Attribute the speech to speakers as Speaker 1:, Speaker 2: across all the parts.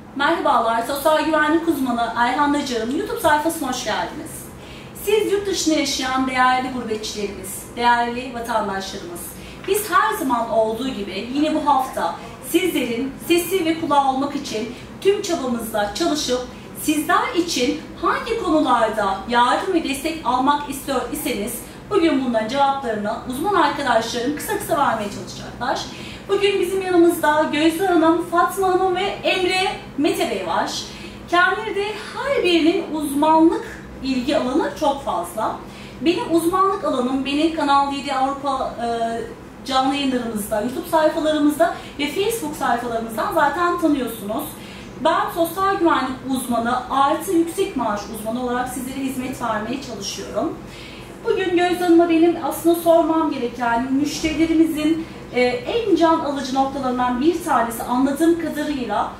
Speaker 1: Merhabalar, sosyal güvenlik uzmanı Ayhan Nacar'ın YouTube sayfasına hoş geldiniz. Siz yurt dışında yaşayan değerli gurbetçilerimiz, değerli vatandaşlarımız, biz her zaman olduğu gibi yine bu hafta sizlerin sesi ve kulağı olmak için tüm çabamızla çalışıp sizler için hangi konularda yardım ve destek almak istiyor iseniz bugün bunların cevaplarını uzman arkadaşlarım kısa kısa vermeye çalışacaklar. Bugün bizim yanımızda Gözde Hanım, Fatma Hanım ve Emre Mete Bey var. Kendileri de her birinin uzmanlık ilgi alanı çok fazla. Benim uzmanlık alanım beni Kanal 7 Avrupa canlı yayınlarımızda, YouTube sayfalarımızda ve Facebook sayfalarımızdan zaten tanıyorsunuz. Ben sosyal güvenlik uzmanı artı yüksek maaş uzmanı olarak sizlere hizmet vermeye çalışıyorum. Bugün Gözde Hanım'a benim aslında sormam gereken müşterilerimizin en can alıcı noktalarından bir tanesi anladığım kadarıyla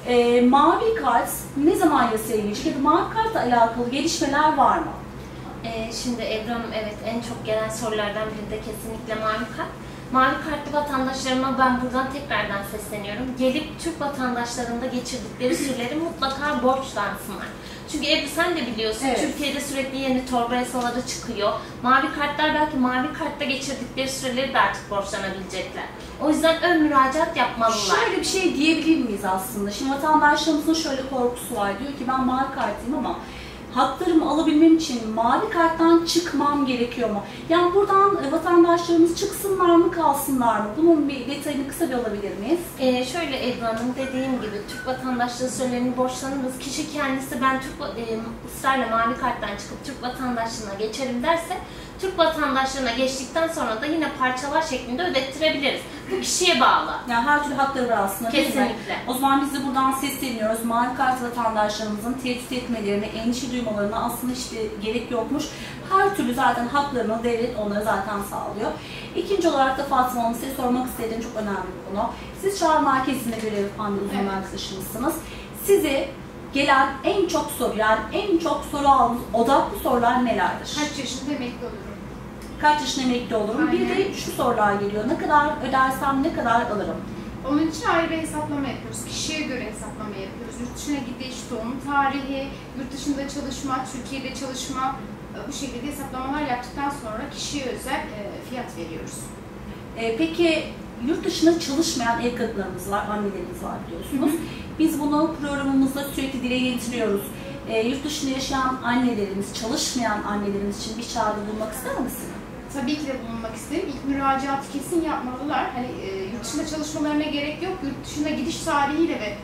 Speaker 1: mavi kart ne zaman yasaya girecek ya da mavi kartla alakalı gelişmeler var mı?
Speaker 2: Şimdi Ebru Hanım, evet, en çok gelen sorulardan biri de kesinlikle mavi kart. Mavi kartlı vatandaşlarıma ben buradan tekrardan sesleniyorum. Gelip Türk vatandaşlarında geçirdikleri süreleri mutlaka borçlansınlar. Çünkü Ebru sen de biliyorsun, evet, Türkiye'de sürekli yeni torba yasaları çıkıyor. Mavi kartlar belki mavi kartta geçirdikleri süreleri de artık borçlanabilecekler. O yüzden ön müracaat yapmalılar.
Speaker 1: Şöyle bir şey diyebilir miyiz aslında? Şimdi vatandaşlarımızın şöyle korkusu var. Diyor ki ben mavi kartıyım ama haklarımı alabilmem için mavi karttan çıkmam gerekiyor mu? Yani buradan vatandaşlarımız çıksınlar mı kalsınlar mı? Bunun bir detayını kısa bir alabilir miyiz?
Speaker 2: Şöyle Ebru Hanım, dediğim gibi Türk vatandaşlığı sürelerini borçlanırız. Kişi kendisi ben ısrarla mavi karttan çıkıp Türk vatandaşlığına geçerim derse Türk vatandaşlığına geçtikten sonra da yine parçalar şeklinde ödettirebiliriz. Bu kişiye bağlı.
Speaker 1: Yani her türlü hakları var aslında.
Speaker 2: Kesinlikle.
Speaker 1: O zaman biz de buradan sesleniyoruz. Mavi kart vatandaşlarımızın tehdit etmelerine, endişe duymalarına aslında hiç gerek yokmuş. Her türlü zaten haklarını devlet onlara zaten sağlıyor. İkinci olarak da Fatma Hanım, size sormak istediğim çok önemli bir konu. Siz çağrı merkezinde görev yapan bir uzman arkadaşımızsınız. Size gelen en çok soru, yani en çok soru aldığınız odaklı sorular nelerdir?
Speaker 3: Kaç yaşında emekli olurum?
Speaker 1: Kaç yaşında emekli olurum?
Speaker 3: Aynen.
Speaker 1: Bir de şu sorular geliyor. Ne kadar ödersem ne kadar alırım?
Speaker 3: Onun için ayrı bir hesaplama yapıyoruz. Kişiye göre hesaplama yapıyoruz. Yurt dışına gidiş, doğum tarihi, yurt dışında çalışma, Türkiye'de çalışma, bu şekilde hesaplamalar yaptıktan sonra kişiye özel fiyat veriyoruz.
Speaker 1: Peki yurt dışında çalışmayan ev kadınlarımız var, annelerimiz var biliyorsunuz. Hı hı. Biz bunu programımızda sürekli dile getiriyoruz. Yurt dışında yaşayan annelerimiz, çalışmayan annelerimiz için bir çağrıda bulunmak ister misin?
Speaker 3: Tabii ki de bulunmak isterim. İlk müracaatı kesin yapmalılar. Hani yurt dışında çalışmalarına gerek yok. Yurt dışına gidiş tarihiyle ve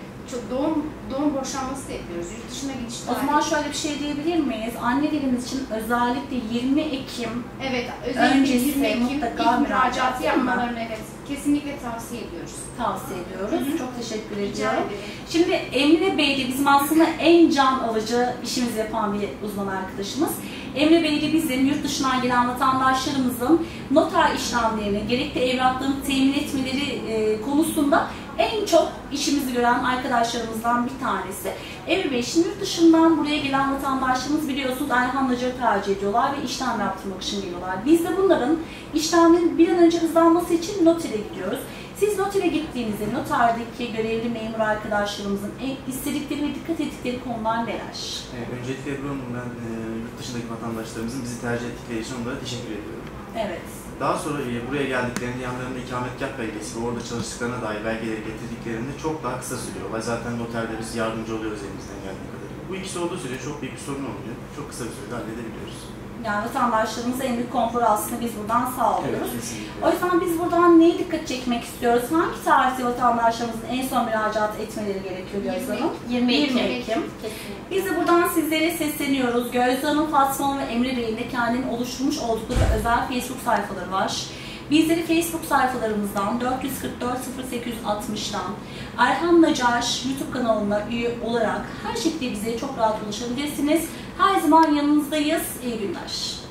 Speaker 3: doğum borçlanması da yapıyoruz. Yurt dışına gidiş tarihi.
Speaker 1: O zaman şöyle bir şey diyebilir miyiz? Annelerimiz için özellikle 20 Ekim
Speaker 3: evet, özellikle 20 Ekim
Speaker 1: mutlaka
Speaker 3: ilk müracaatı yapmalarını evet, kesinlikle tavsiye ediyoruz.
Speaker 1: Tavsiye ediyoruz.
Speaker 3: Hı-hı.
Speaker 1: Çok teşekkür ediyorum. Şimdi Emre Bey de bizim aslında en can alıcı işimizi yapan bir uzman arkadaşımız. Emre Bey de bizim yurt dışından gelen vatandaşlarımızın noter işlemlerini, gerekli evraklarını temin etmeleri konusunda en çok işimizi gören arkadaşlarımızdan bir tanesi. Emre Bey, şimdi yurt dışından buraya gelen vatandaşlarımız biliyorsunuz Ayhan Nacar'ı tercih ediyorlar ve işlem yaptırmak için geliyorlar. Biz de bunların işlemlerin bir an önce hızlanması için notere gidiyoruz. Siz notere gittiğinizde noterdeki görevli memur arkadaşlarımızın istedikleri ve dikkat ettikleri konular neler?
Speaker 4: Öncelikle Ebru Hanım, ben yurt dışındaki vatandaşlarımızın bizi tercih ettikleri için onlara teşekkür ediyorum.
Speaker 1: Evet.
Speaker 4: Daha sonra buraya geldiklerinde yanlarında ikametgah belgesi ve orada çalıştıklarına dair belgeleri getirdiklerinde çok daha kısa sürüyor. Zaten noterde biz yardımcı oluyoruz elimizden geldiği kadarıyla. Bu ikisi olduğu sürece çok büyük bir sorun olmuyor. Çok kısa bir sürede halledebiliyoruz.
Speaker 1: Yani vatandaşlarımıza en büyük konforu aslında biz buradan sağlıyoruz.
Speaker 4: Evet,
Speaker 1: o yüzden biz buradan neye dikkat çekmek istiyoruz? Hangi tarihte vatandaşlarımızın en son müracaat etmeleri gerekiyor Gözde Hanım?
Speaker 2: 20 Ekim.
Speaker 1: Kesinlikle. Biz de buradan sizlere sesleniyoruz. Gözde Hanım, Fatma Hanım ve Emre Bey'in de kendini oluşturmuş oldukları özel Facebook sayfaları var. Bizleri Facebook sayfalarımızdan 444 0860'dan Ayhan Nacar YouTube kanalına üye olarak her şekilde bize çok rahat ulaşabilirsiniz. Her zaman yanınızdayız. İyi günler.